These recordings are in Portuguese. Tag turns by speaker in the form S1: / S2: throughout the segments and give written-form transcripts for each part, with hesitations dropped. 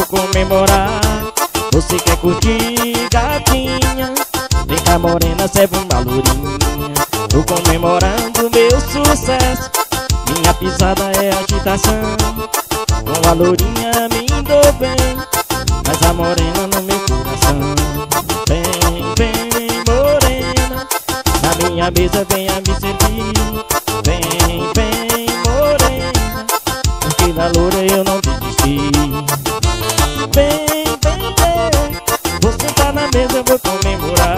S1: comemorar. Você quer curtir, gatinha? Vem cá, morena, serve uma lourinha. Tô comemorando meu sucesso. Minha pisada é agitação. Com a lourinha me dou bem, mas a morena no meu coração. Vem, vem, morena, na minha mesa venha me servir. Vem, vem, morena, porque da loura eu não desisti. Vem, vem, vem, vou sentar na mesa, eu vou comemorar.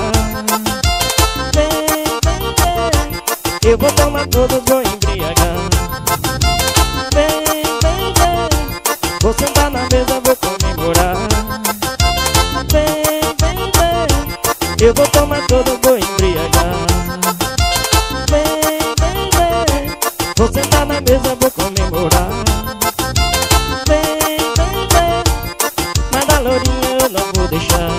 S1: Vem, vem, vem, eu vou tomar todas, vou embriagar. Vem, vem, vem, vou sentar na mesa, vou comemorar. Vem, vem, vem, eu vou tomar todas, vou embriagar. Vem, vem, vem, vou sentar na mesa, vou comemorar. Vem, vem, vem, mas da lourinha eu não vou deixar.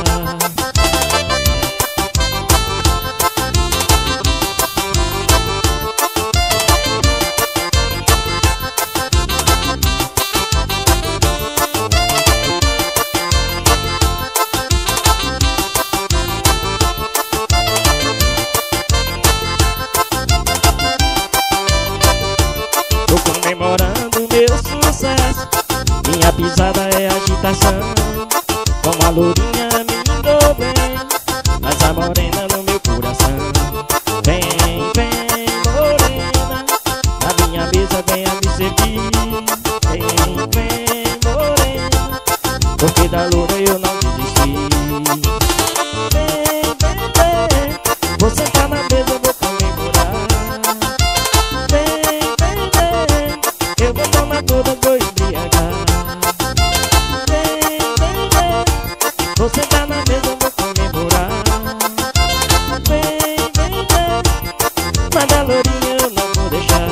S1: Comemorando meu sucesso. Minha pisada é agitação. Com a lourinha me dou bem, mas a morena no meu coração. Vem, vem, morena, na minha mesa venha me servir. Vem, vem, morena, porque da loura eu não desisti. Vem, vem, vem, vou sentar na mesa, vou comemorar. Eu vou tomar todas, vou embriagar. Vem, vem, vem, vou sentar na mesa, vou comemorar. Vem, vem, vem, mas da lourinha eu não vou deixar.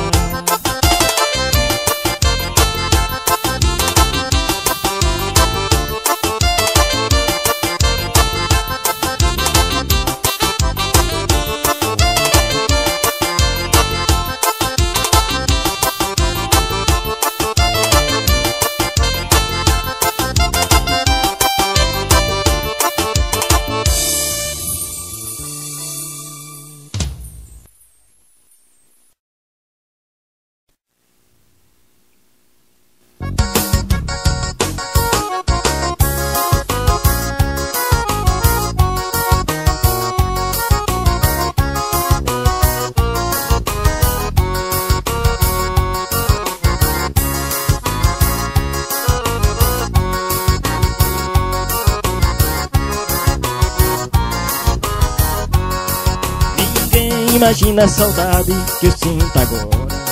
S1: Imagina a saudade que eu sinto agora.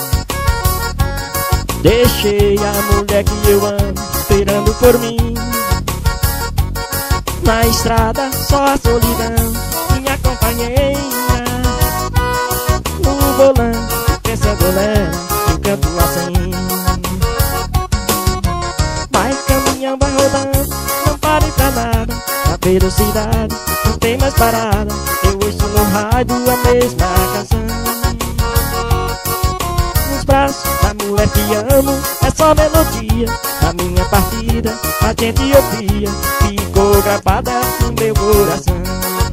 S1: Deixei a mulher que eu amo esperando por mim. Na estrada só a solidão, minha companheira. No volante pensando nela, eu canto assim. Vai caminhando, vai rodando, não pare pra nada. Na velocidade não tem mais parada. Eu ouço no rádio a mesma canção. Nos braços da mulher que amo é só melodia. Na minha partida a gente ouvia, ficou gravada no meu coração.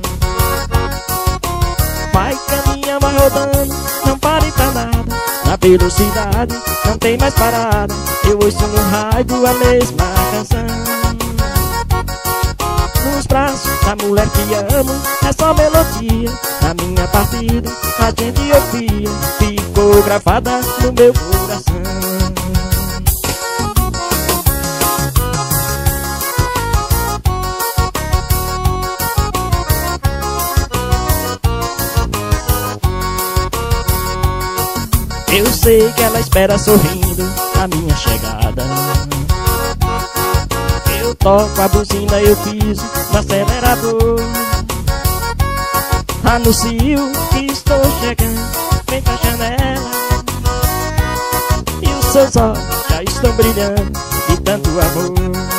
S1: Vai caminhando, vai rodando, não pare pra nada. Na velocidade não tem mais parada. Eu ouço no rádio a mesma canção. Nos braços da mulher que amo é só melodia. Na minha partida a gente ouvia, ficou gravada no meu coração. Eu sei que ela espera sorrindo a minha chegada. Eu toco a buzina, eu piso no acelerador. Anuncio que estou chegando, vem pra janela. E os seus olhos já estão brilhando de tanto amor.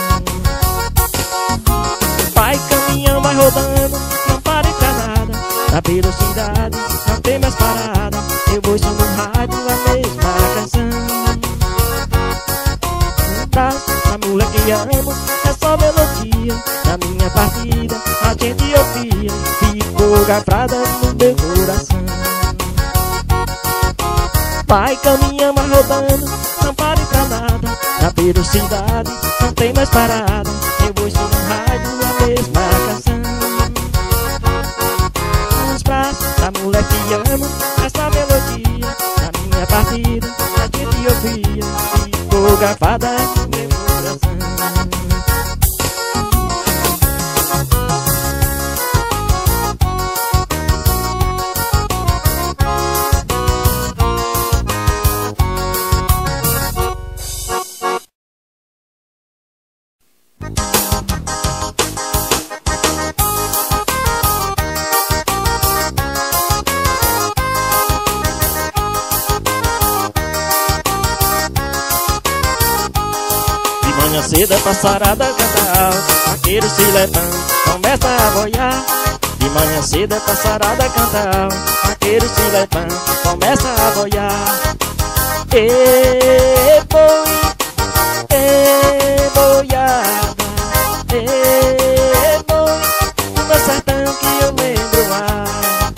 S1: Vai caminhando, vai rodando, não pare pra nada. Na velocidade não tem mais parada. Eu ouço no rádio a mesma canção. No braço da mulher que amo é só só melodia da minha partida a gente ouvia, ficou gravada no meu coração. Vai caminhando, rodando, não pare pra nada, na velocidade não tem mais parada, eu ouço no rádio a mesma canção. Nos braços da mulher que amo, essa melodia da minha partida a gente ouvia, ficou gravada no meu coração. Cedo a passarada canta alto, vaqueiro se levanta, começa a boiar. De manhã cedo a passarada canta alto, vaqueiro se levanta, começa a boiar. Ei, boi, ei, boiada, ei, boi, no meu sertão que eu lembro mais.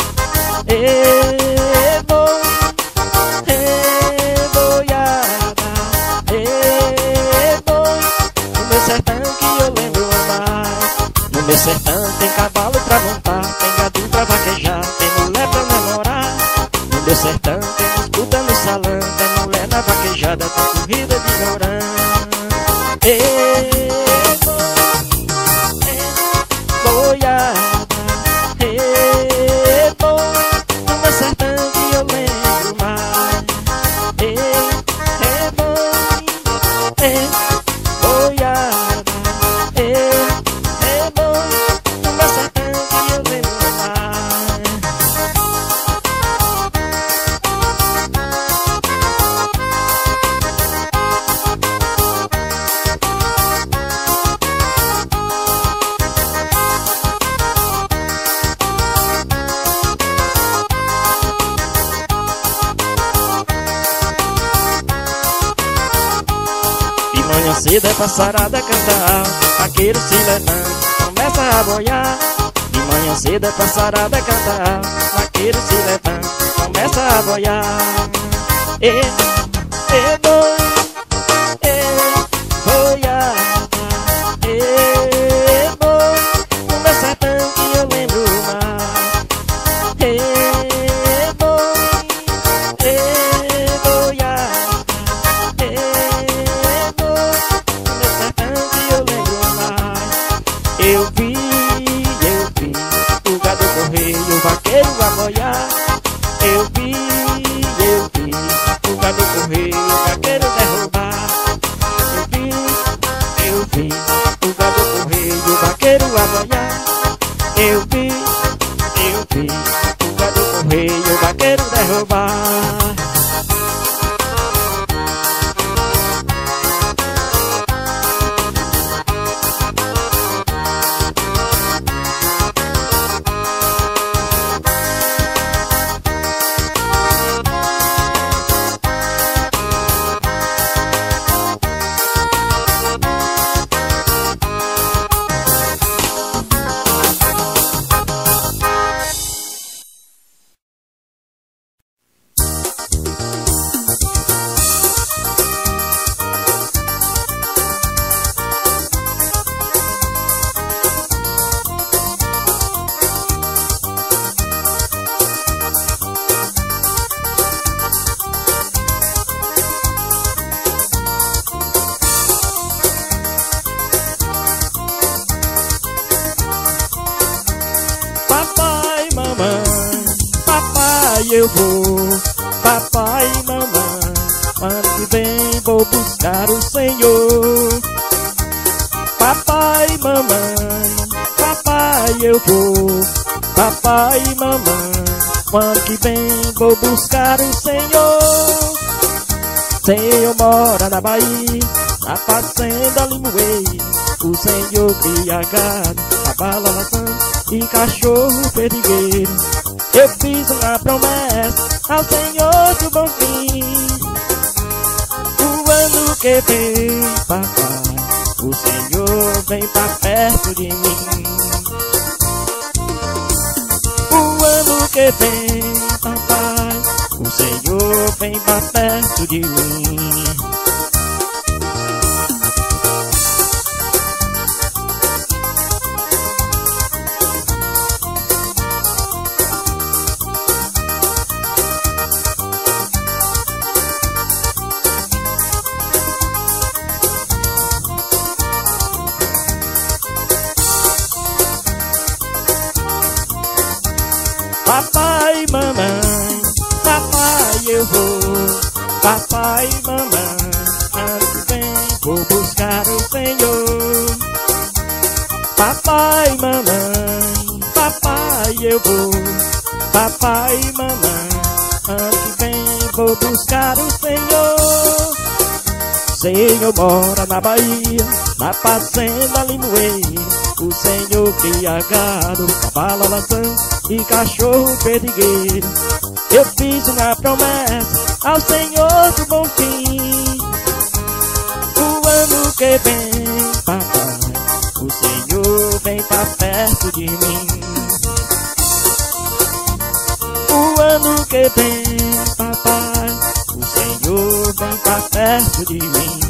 S1: Ei, boi, ei, boiada, ei, boi, no meu sertão que eu lembro mais. No meu sertão tem cavalo pra montar, tem gado pra vaquejar, tem mulher pra namorar. No meu sertão tem disputa no salão, tem mulher na vaquejada, tem corrida de morão. Ei, boiada, ei, boi, no meu sertão que eu lembro mais. Ei, boi, boiada, ei, boi, no meu sertão que eu lembro mais. Cedo é passarada cantar, vaqueiro se levanta, começa a boiar. De manhã cedo é passarada cantar, vaqueiro se levanta, começa a boiar. Ei, boi, boiada, ei, boi, no meu sertão que eu lembro mais. Ei, boi, boiada, eu vi o gado correr e o vaqueiro a boiar. Eu vi o gado correr e o vaqueiro derrubar. Eu vi o gado correr e o vaqueiro a boiar. Eu vi o gado correr e o vaqueiro derrubar. Eu vou, papai e mamãe, ano que vem vou buscar o Senhor. Papai e mamãe, papai eu vou, papai e mamãe, ano que vem vou buscar o Senhor. Senhor mora na Bahia, na fazenda Limoeiro, o Senhor cria gado, cavalo laçando e cachorro perdigueiro. Eu fiz uma promessa ao Senhor do bom fim. O ano que vem, papai, o Senhor vem pra perto de mim. O ano que vem, papai, o Senhor vem pra perto de mim. Papai, mamãe, papai, eu vou. Papai, mamãe, ano que vem vou buscar o Senhor. Papai, mamãe, papai, eu vou. Papai, mamãe, ano que vem vou buscar o Senhor. Senhor mora na Bahia, na fazenda Limoeiro. O Senhor cria gado, cavalo alação e cachorro perdigueiro. Eu fiz uma promessa ao Senhor do bom fim. O ano que vem, papai, o Senhor vem pra perto de mim. O ano que vem, papai, o Senhor vem pra perto de mim.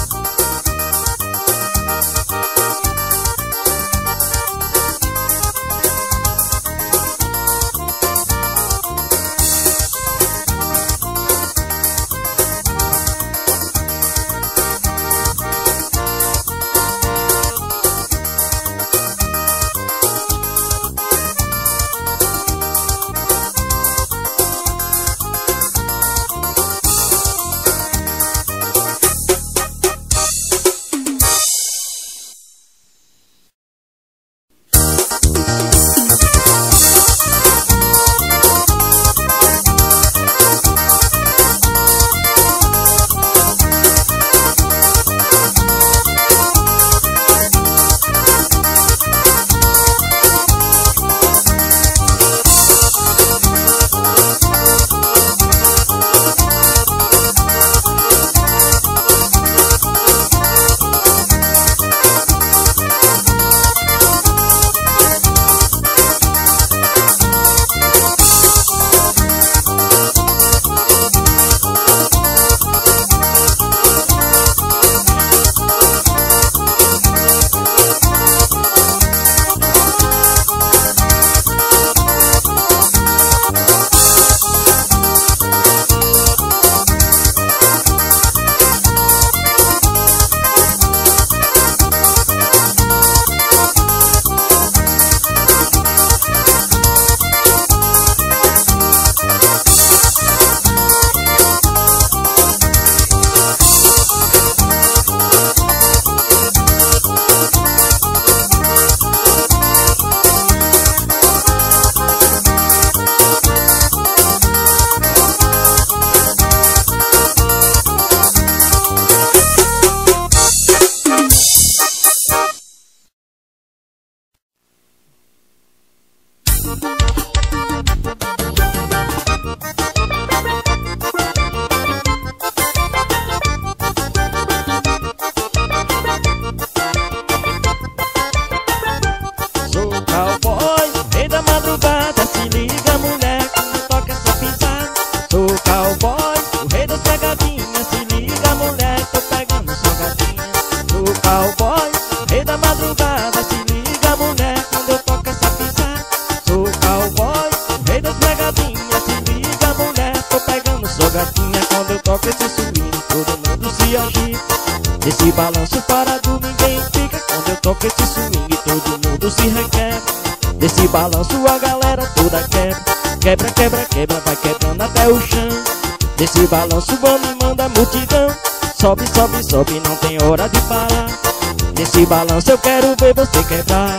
S2: Esse balanço parado ninguém fica. Quando eu toco esse swing todo mundo se requebra. Desse balanço a galera toda quebra. Quebra, quebra, quebra, vai quebrando até o chão. Desse balanço vamos e manda a multidão. Sobe, sobe, sobe, não tem hora de parar. Nesse balanço eu quero ver você quebrar.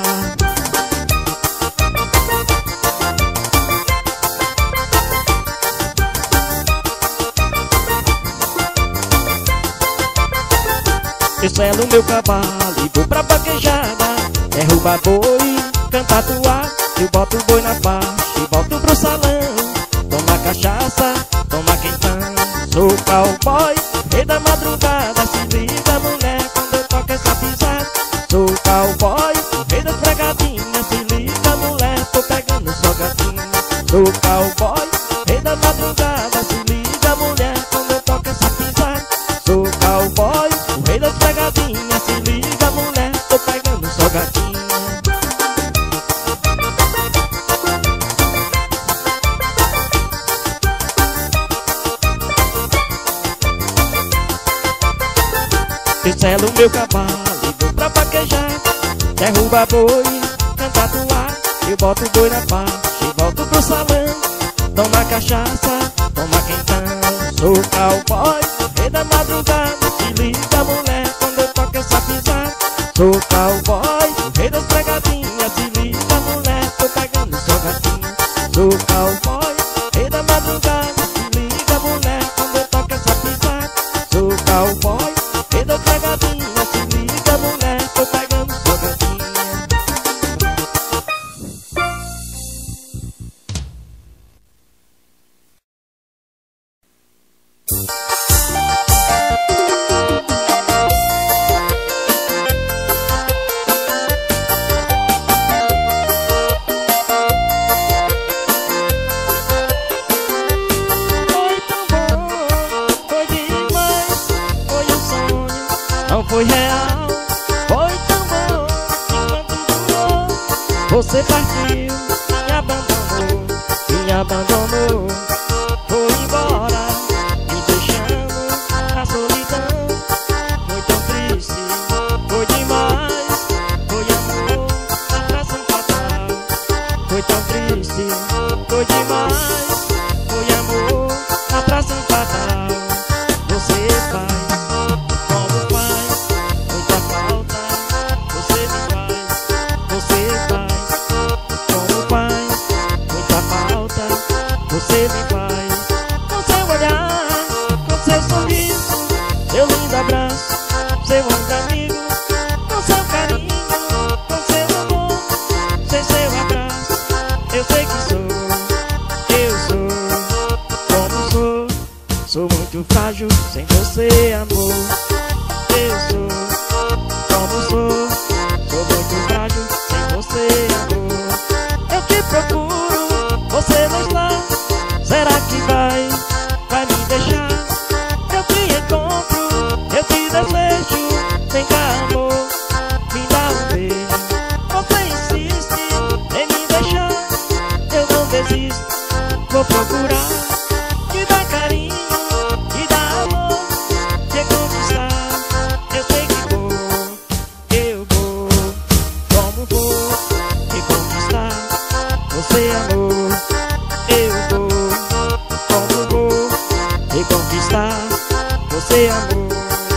S2: Eu selo meu cavalo e vou pra vaquejada. Derruba boi, canta toar. Eu boto o boi na faixa e volto pro salão. Toma cachaça, toma quentão. Sou cowboy, rei da madrugada. Se liga mulher, quando eu
S1: toco essa pisada. Sou cowboy, rei das pegadinhas. Se liga, mulher, tô pegando só gatinha. Sou cowboy, rei da madrugada. Se liga, mulher, quando eu toco essa pisada. Sou cowboy, o rei das pegadinhas. Se liga, mulher, tô pegando só gatinha. Eu selo meu cavalo e vou pra vaquejar. Derruba boi, canta toar. Eu boto o boi na faixa e volto pro salão. Toma cachaça, toma quentão. Sou cowboy, rei da madrugada. Se liga, mulher, quando eu toco essa pisada. Sou cowboy, rei das pegadinhas. Se liga, mulher, tô pegando só gatinha. Sou cowboy, rei da madrugada. Se liga, mulher, quando eu toco essa pisada. Sou cowboy, rei das pegadinhas. Se liga, mulher, tô pegando só gatinha. Foi real, foi tão bom enquanto durou. Você partiu, me abandonou, foi embora, me deixando na solidão. Foi tão triste, foi demais, foi amor, atração fatal. Foi tão triste, foi demais, foi amor, atração fatal. Você faz como faz. Você me faz com seu olhar, com seu sorriso, seu lindo abraço, seu ombro amigo, com seu carinho, com seu amor, sem seu abraço. Eu sei que eu sou como sou muito frágil sem você, amor. Eu sou como sou muito frágil sem você, amor. Eu te procuro, você não está. Será que vai me deixar? Eu te encontro, eu te desejo. Vem cá, amor, me dá um beijo. Você insiste em me deixar, eu não desisto. Vou procurar te dar carinho, te dar amor, te conquistar. Eu sei que eu vou, como vou te conquistar. Você, amor, eu vou. E conquistar você, amor.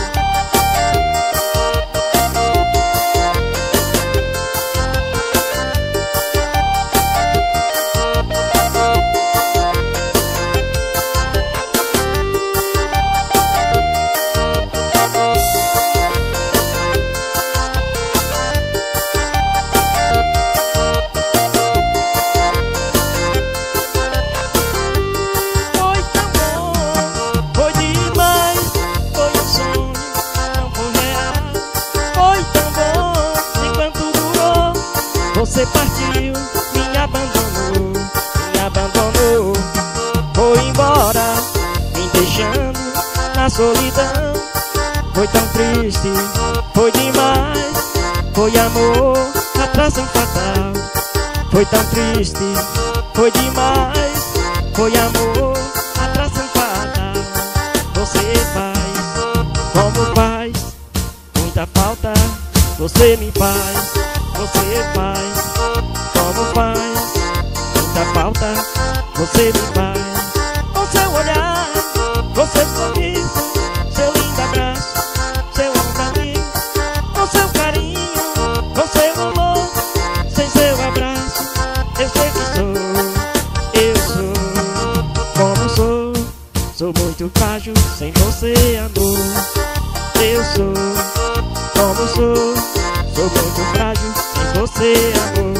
S1: Você partiu, me abandonou, foi embora, me deixando na solidão. Foi tão triste, foi demais, foi amor, atração fatal. Foi tão triste, foi demais, foi amor, atração fatal. Você faz, como faz, muita falta, você me faz. Você faz, como faz, muita falta, você me faz. Com seu olhar, com seu sorriso, seu lindo abraço, seu ombro amigo, com seu carinho, com seu amor, sem seu abraço. Eu sei que eu sou como sou muito frágil sem você, amor. Eu sou como sou muito frágil sem você, amor.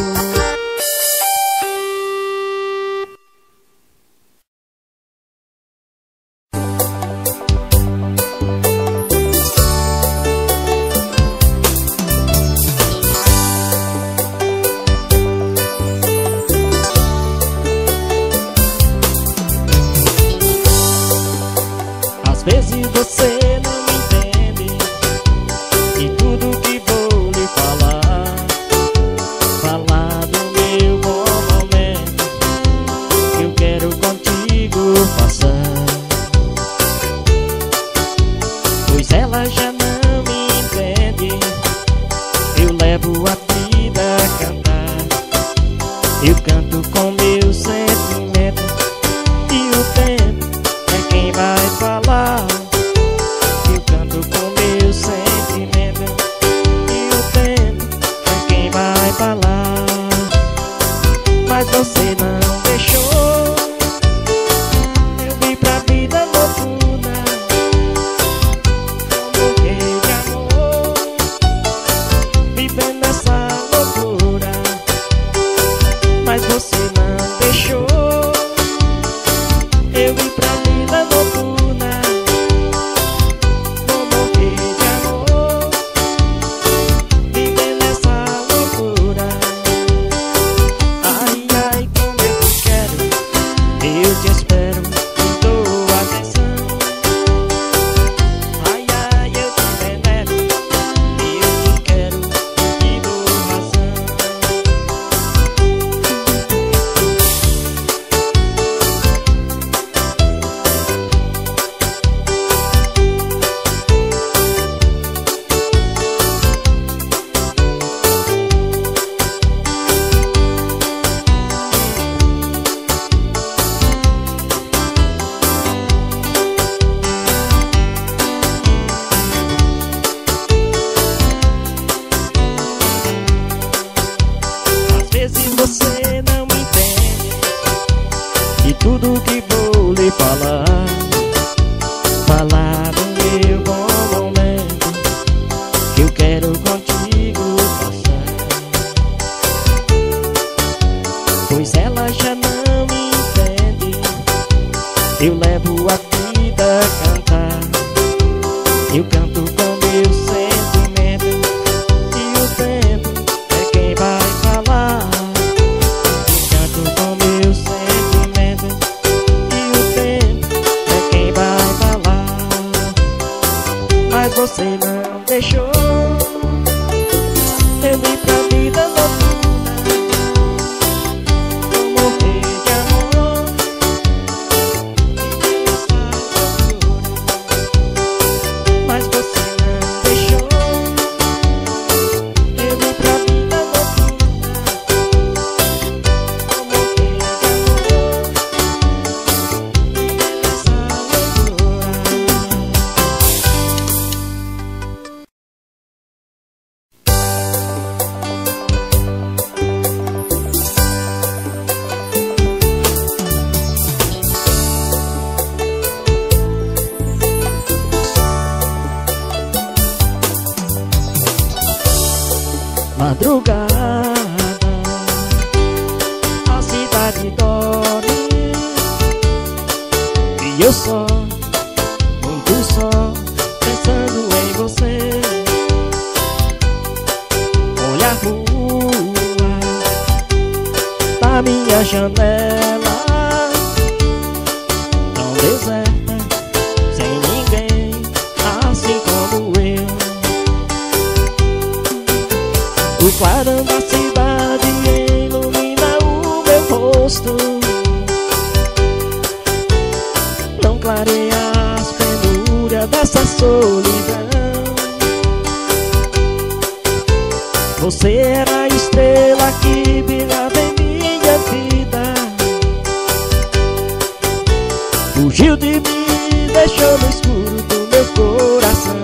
S1: a cidade dorme e eu só, muito só, pensando em você. Olha a rua da minha janela, tão deserta, sem ninguém, assim como eu. O clarão da cidade ilumina o meu rosto, não clareia as penúrias dessa solidão. Você era a estrela que brilhava em minha vida, fugiu de mim, deixou no escuro do meu coração.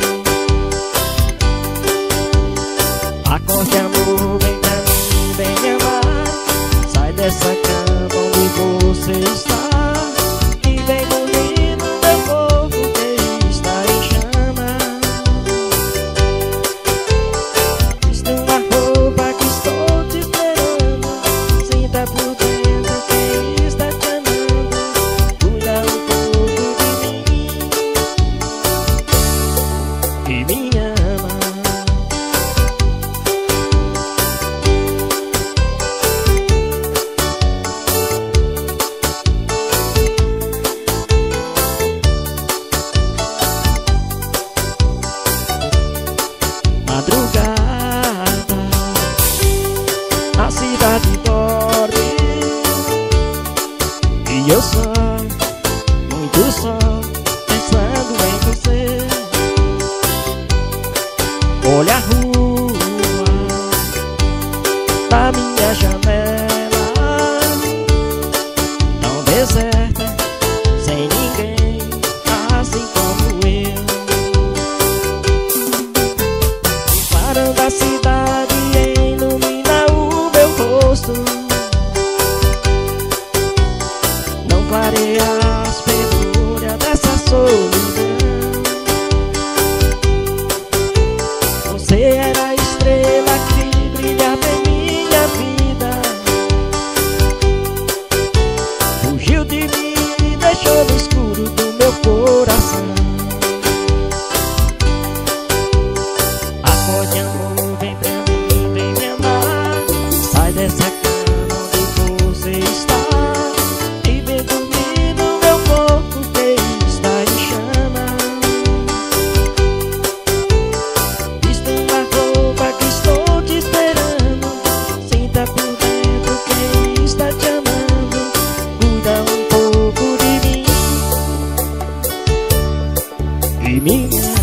S1: Acorde, amor, vem pra mim, vem me amar. Sai dessa cama onde você está e vem dormir no meu corpo que está em chamas. Viste uma roupa que estou te esperando, sinta por dentro quem está te amando. Cuida um pouco de mim e me ama. Madrugada, a cidade dorme e eu só, muito só, pensando em você. Olha a rua da minha janela, tão deserta, sem ninguém, assim como eu. Da cidade ilumina o meu rosto, não clareia as penúrias dessa solidão. Você era a estrela que brilhava em minha vida, fugiu de mim e deixou no escuro do meu coração. Acorde, amor, vem pra mim, vem me amar. Sai dessa cama onde você está e vem dormir no meu corpo que está em chamas. Viste uma roupa que estou te esperando, sinta por dentro quem está te amando. Cuida um pouco de mim e me ama.